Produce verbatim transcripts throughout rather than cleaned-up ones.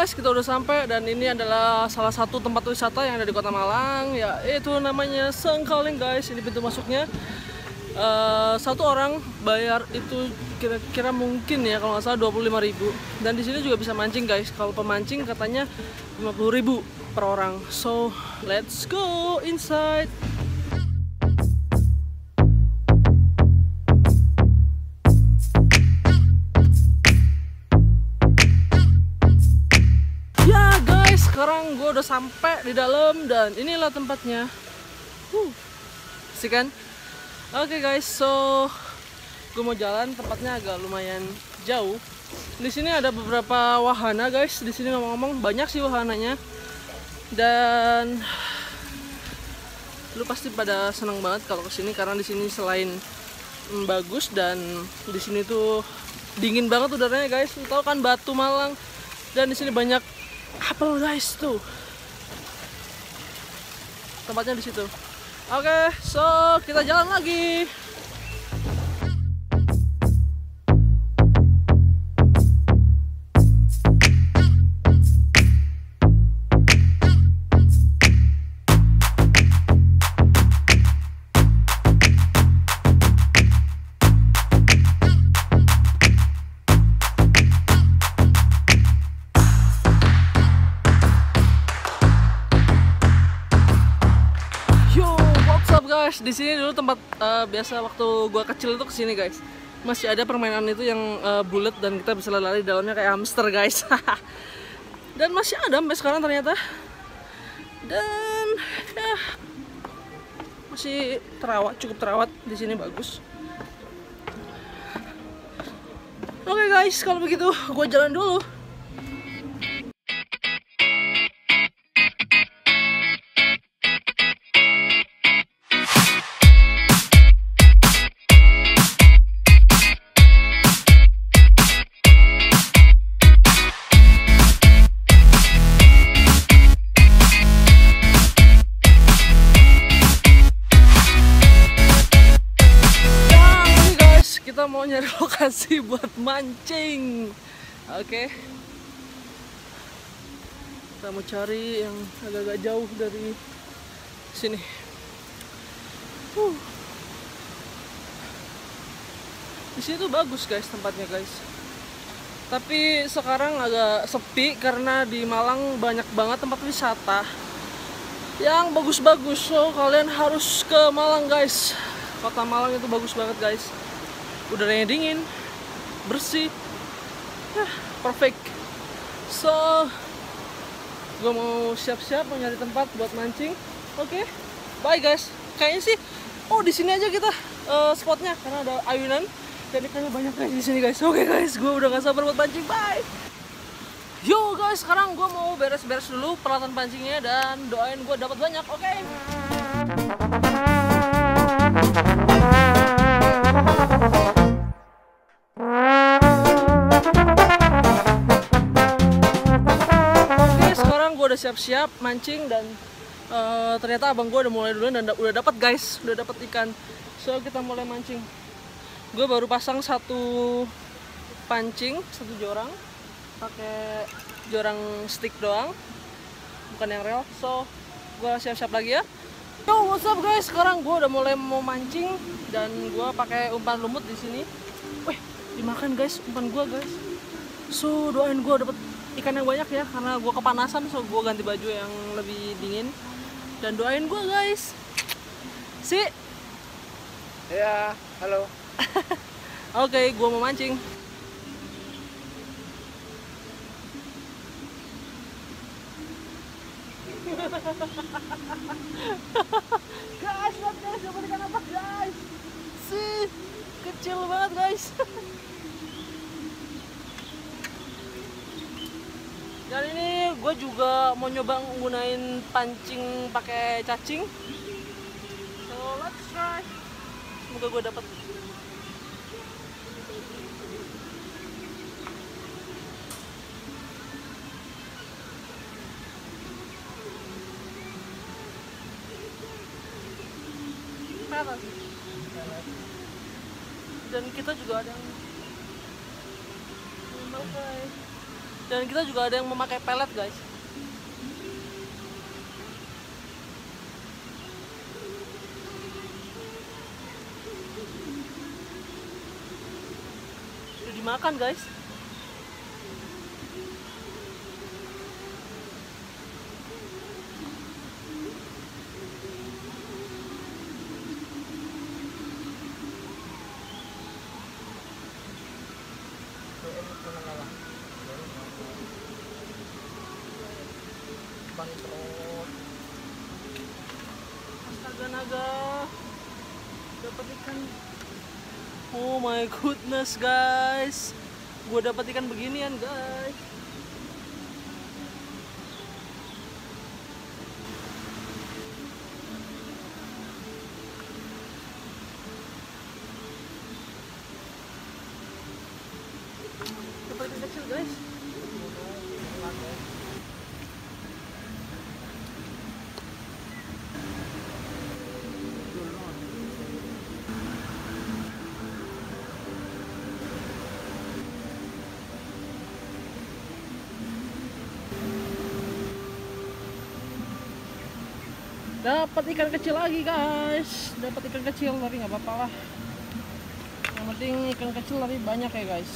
guys, kita udah sampai dan ini adalah salah satu tempat wisata yang ada di Kota Malang. Ya, itu namanya Sengkaling guys. Ini pintu masuknya. Uh, satu orang bayar itu kira-kira mungkin ya kalau nggak salah dua puluh lima ribu. Dan di sini juga bisa mancing guys. Kalau pemancing katanya lima puluh ribu per orang. So, let's go inside. Sekarang gue udah sampai di dalam dan inilah tempatnya. Uh, sih kan? Oke okay guys, so gue mau jalan. Tempatnya agak lumayan jauh. Di sini ada beberapa wahana guys. Di sini ngomong-ngomong banyak sih wahananya. Dan lu pasti pada seneng banget kalau kesini karena di sini selain mm, bagus dan di sini tuh dingin banget udaranya guys. Lu tahu kan Batu Malang dan di sini banyak apel guys tuh. Tempatnya di situ. Oke, okay, so kita jalan lagi. Guys, di sini dulu tempat uh, biasa waktu gua kecil itu kesini guys. Masih ada permainan itu yang uh, bulat dan kita bisa lari di dalamnya kayak hamster guys. Dan masih ada sampai sekarang ternyata. Dan ya masih terawat, cukup terawat di sini bagus. Oke okay guys, kalau begitu gua jalan dulu. Kita mau nyari lokasi buat mancing. Oke okay. Kita mau cari yang agak-agak jauh dari sini. uh. Di sini tuh bagus guys tempatnya guys. Tapi sekarang agak sepi karena di Malang banyak banget tempat wisata yang bagus-bagus. So kalian harus ke Malang guys. Kota Malang itu bagus banget guys. Udaranya dingin, bersih, ya, perfect. So, gue mau siap-siap mau nyari tempat buat mancing. Oke, okay. Bye guys. Kayaknya sih, oh di sini aja kita uh, spotnya karena ada ayunan dan ikannya banyak guys di sini guys. Oke okay, guys, gue udah gak sabar buat mancing. Bye. Yo guys, sekarang gue mau beres-beres dulu peralatan pancingnya dan doain gue dapat banyak. Oke. Okay? Siap-siap mancing dan uh, ternyata abang gue udah mulai duluan dan da udah dapat guys, udah dapat ikan. So kita mulai mancing. Gue baru pasang satu pancing, satu jorang, pakai jorang stick doang, bukan yang reel. So gue siap-siap lagi ya. Yo what's up guys, sekarang gue udah mulai mau mancing dan gue pakai umpan lumut di sini. Wih dimakan guys umpan gue guys. So doain gue dapet ikan yang banyak ya karena gue kepanasan, so gue ganti baju yang lebih dingin dan doain gue guys. Si ya halo. Oke okay, gue mau mancing. Guys lihat guys, dapat ikan apa guys? Si kecil banget guys. Dan ini gue juga mau nyoba nggunain pancing pakai cacing. So let's try. Semoga gue dapet. Pelet. Dan kita juga ada yang memakai. Dan kita juga ada yang memakai pelet guys. Udah dimakan guys. Astaga naga, dapat ikan. Oh my goodness guys, gue dapat ikan beginian guys. Dapat ikan kecil guys. Dapat ikan kecil lagi guys, dapat ikan kecil tapi nggak apa-apa lah. Yang penting ikan kecil tapi banyak ya guys.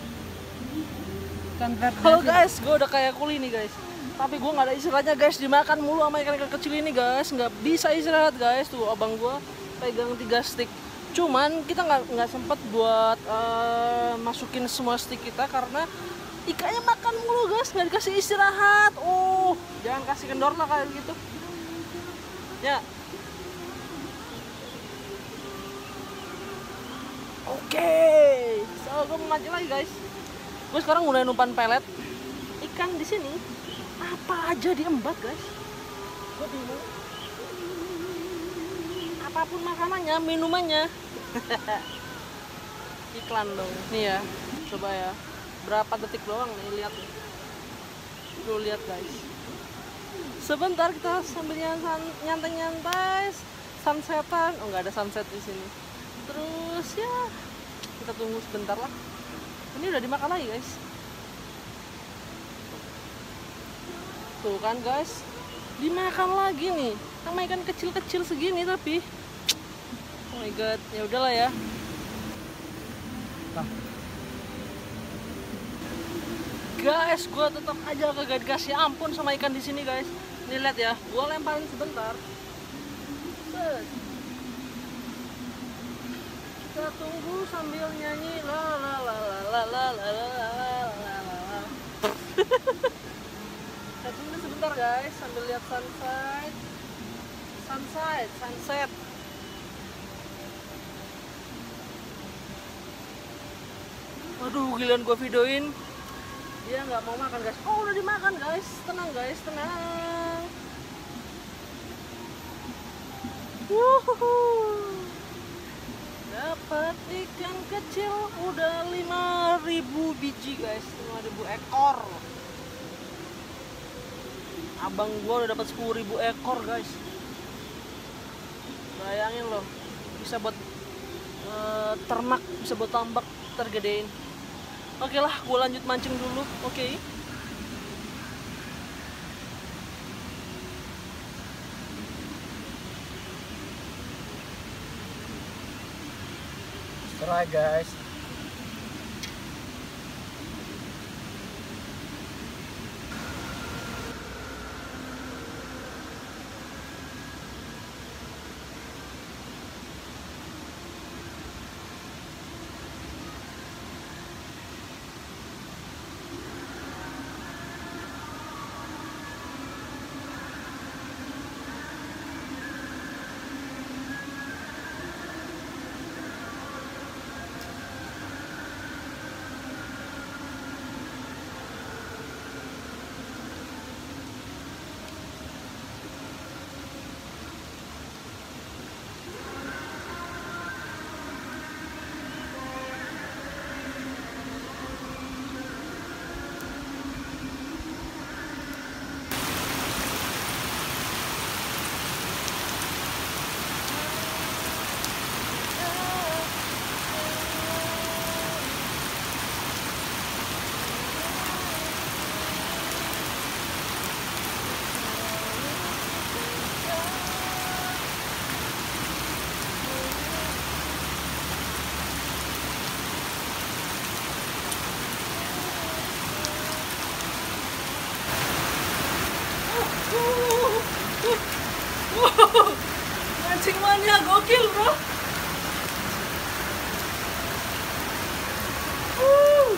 Ikan red. Halo guys, gue udah kayak kuli nih guys. Tapi gue nggak ada istirahatnya guys, dimakan mulu sama ikan-ikan kecil ini guys. Nggak bisa istirahat guys. Tuh abang gue pegang tiga stick. Cuman kita nggak nggak sempet buat uh, masukin semua stick kita karena ikannya makan mulu guys, nggak dikasih istirahat. Oh, jangan kasih kendor lah kayak gitu. Ya. Oke, so gue memancing lagi guys. Gue sekarang mulai numpan pelet. Ikan di sini apa aja diembat guys. Gue bingung. Apapun makanannya, minumannya. Iklan dong. Nih ya, coba ya. Berapa detik doang nih, lihat nih. Lu lihat guys. Sebentar kita sambil nyantai-nyantai sunsetan. Oh nggak ada sunset di sini. Terus ya kita tunggu sebentar lah. Ini udah dimakan lagi guys. Tuh kan guys, dimakan lagi nih. Sama ikan kecil-kecil segini tapi. Oh my god, ya udahlah ya. Nah. Guys, gue tetap aja kagak dikasih ampun sama ikan di sini guys. Nih lihat ya, gue lemparin sebentar. Set. Kita tunggu sambil nyanyi la la la la la la la la la la. Kita tunggu sebentar guys, sambil lihat sunset. Sunset, sunset. Waduh, giliran gue videoin. Dia nggak mau makan guys. Oh udah dimakan guys, tenang guys, tenang. Wuhuhu. Dapat ikan kecil udah lima ribu biji guys, lima ribu ekor. Abang gua udah dapat sepuluh ribu ekor guys. Bayangin loh, bisa buat uh, ternak, bisa buat tambak tergedein. Oke lah, gue lanjut mancing dulu. Oke. Try guys. pemandangannya gokil bro. Wuh.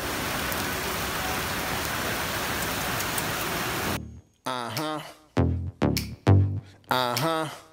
Uh huh. Uh huh.